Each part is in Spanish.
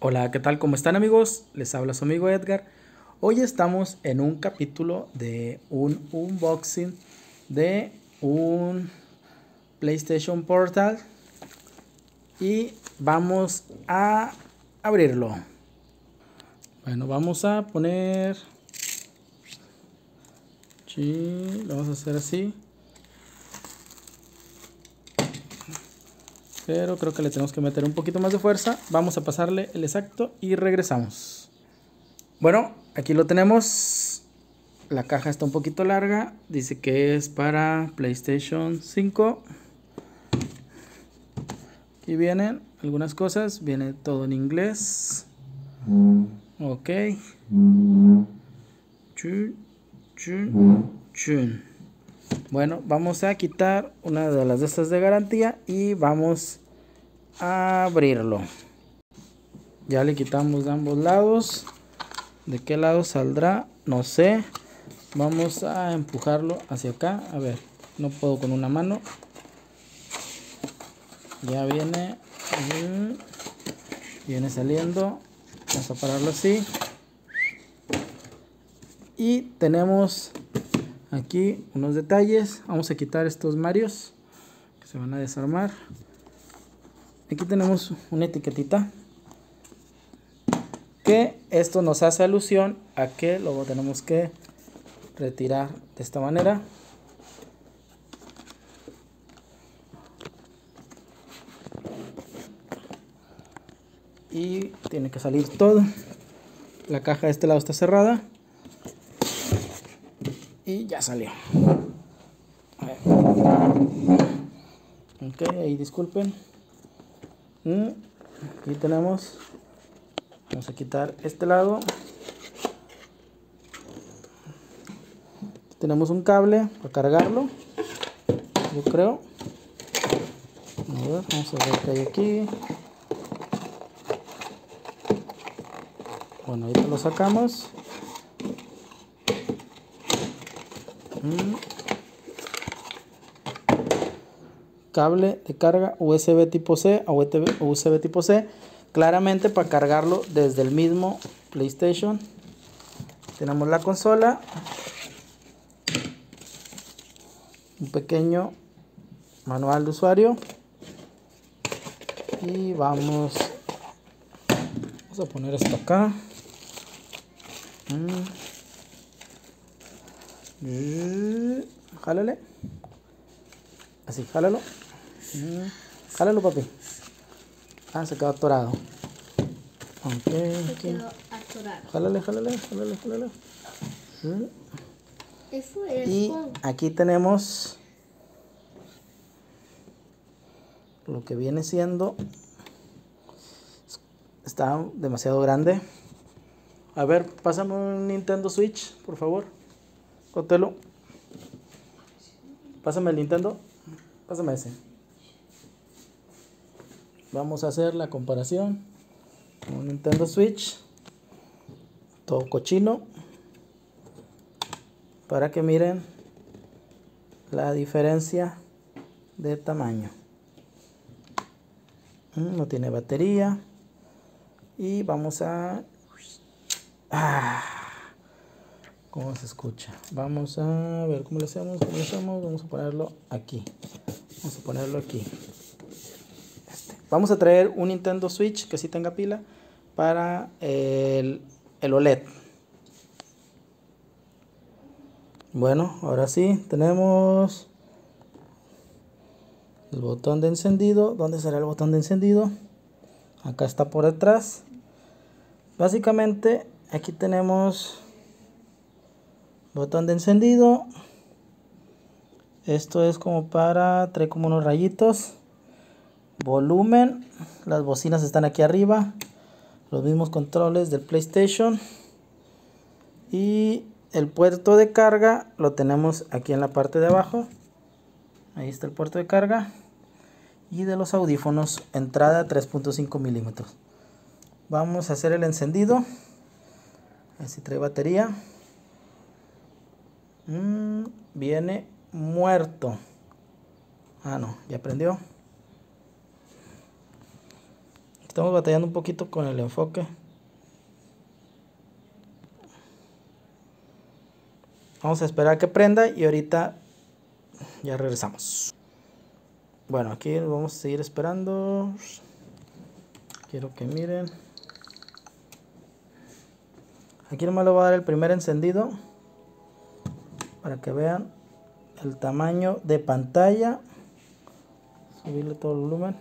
Hola, ¿qué tal? ¿Cómo están, amigos? Les habla su amigo Edgar. Hoy estamos en un capítulo de un unboxing de un PlayStation Portal y vamos a abrirlo. Bueno, vamos a poner... Sí, lo vamos a hacer así. Pero creo que le tenemos que meter un poquito más de fuerza. Vamos a pasarle el exacto y regresamos. Bueno, aquí lo tenemos. La caja está un poquito larga. Dice que es para PlayStation 5. Aquí vienen algunas cosas. Viene todo en inglés. Ok. Chun, chun, chun. Bueno, vamos a quitar una de las de estas de garantía y vamos a abrirlo. Ya le quitamos de ambos lados. ¿De qué lado saldrá? No sé. Vamos a empujarlo hacia acá. A ver, no puedo con una mano. Ya viene. Viene saliendo. Vamos a pararlo así. Y tenemos aquí unos detalles. Vamos a quitar estos Marios que se van a desarmar. Aquí tenemos una etiquetita, que esto nos hace alusión a que luego tenemos que retirar de esta manera. Y tiene que salir todo. La caja de este lado está cerrada y ya salió. Ok, ahí disculpen. Aquí tenemos. Vamos a quitar este lado. Tenemos un cable para cargarlo, yo creo. A ver, vamos a ver qué hay aquí. Bueno, ahorita lo sacamos. Cable de carga USB tipo C o USB tipo C, claramente para cargarlo desde el mismo PlayStation. Tenemos la consola, un pequeño manual de usuario y vamos a poner esto acá. Jálale así, jálalo. Jálalo, papi. Ah, se quedó atorado. Ok, aquí. Jálale. Eso es. Y aquí tenemos lo que viene siendo. Está demasiado grande. A ver, pásame un Nintendo Switch, por favor. Cótelo. Pásame el Nintendo. Pásame ese. Vamos a hacer la comparación con un Nintendo Switch. Todo cochino. Para que miren la diferencia de tamaño. No tiene batería. Y vamos a... ¿Cómo se escucha? Vamos a ver cómo lo hacemos. Vamos a ponerlo aquí. Vamos a traer un Nintendo Switch que sí tenga pila para el OLED. Bueno, ahora sí, tenemos el botón de encendido. ¿Dónde será el botón de encendido? Acá está por detrás. Básicamente, aquí tenemos botón de encendido. Esto es como trae como unos rayitos. Volumen. Las bocinas están aquí arriba. Los mismos controles del PlayStation. Y el puerto de carga lo tenemos aquí en la parte de abajo. Ahí está el puerto de carga. Y de los audífonos, entrada 3.5 milímetros. Vamos a hacer el encendido. Así trae batería. Viene muerto. Ah, no, ya prendió. Estamos batallando un poquito con el enfoque. Vamos a esperar a que prenda y ahorita ya regresamos. Bueno, aquí vamos a seguir esperando. Quiero que miren. Aquí nomás le voy a dar el primer encendido para que vean el tamaño de pantalla. Subirle todo el volumen.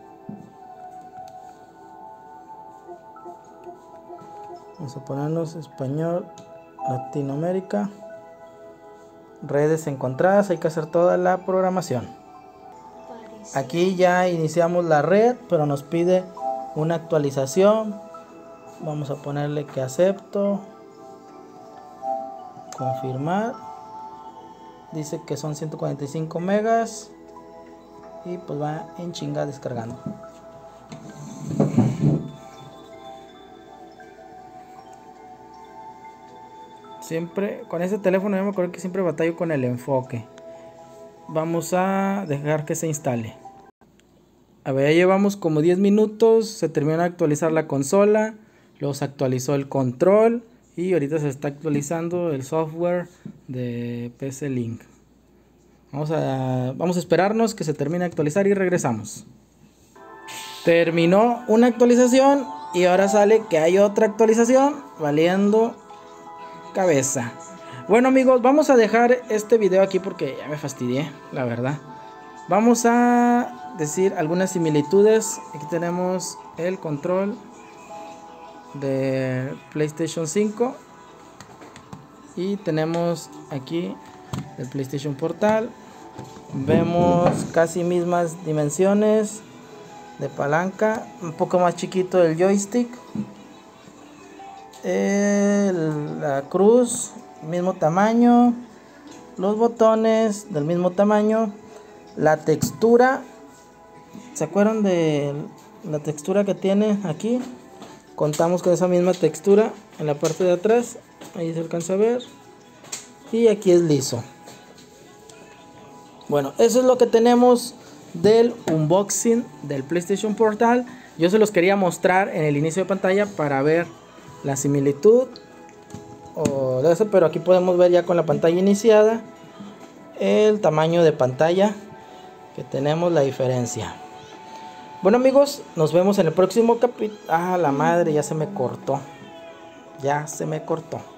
Vamos a ponernos español, Latinoamérica. Redes encontradas, hay que hacer toda la programación. Aquí ya iniciamos la red, pero nos pide una actualización. Vamos a ponerle que acepto. Confirmar. Dice que son 145 megas. Y pues va en chinga descargando. Siempre con este teléfono yo me acuerdo que siempre batallo con el enfoque. Vamos a dejar que se instale. A ver, ya llevamos como 10 minutos. Se terminó de actualizar la consola. Luego se actualizó el control. Y ahorita se está actualizando el software de PC Link. Vamos a esperarnos que se termine de actualizar y regresamos. Terminó una actualización y ahora sale que hay otra actualización valiendo cabeza. Bueno amigos, vamos a dejar este video aquí porque ya me fastidié, la verdad. Vamos a decir algunas similitudes. Aquí tenemos el control de PlayStation 5 y tenemos aquí el PlayStation Portal. Vemos casi mismas dimensiones de palanca, un poco más chiquito el joystick. La cruz, mismo tamaño. Los botones del mismo tamaño. La textura, ¿se acuerdan de la textura que tiene aquí? Contamos con esa misma textura en la parte de atrás. Ahí se alcanza a ver. Y aquí es liso. Bueno, eso es lo que tenemos del unboxing del PlayStation Portal. Yo se los quería mostrar en el inicio de pantalla para ver la similitud o de eso, pero aquí podemos ver ya con la pantalla iniciada el tamaño de pantalla que tenemos, la diferencia. Bueno amigos, nos vemos en el próximo capítulo. Ah, la madre, ya se me cortó. Ya se me cortó.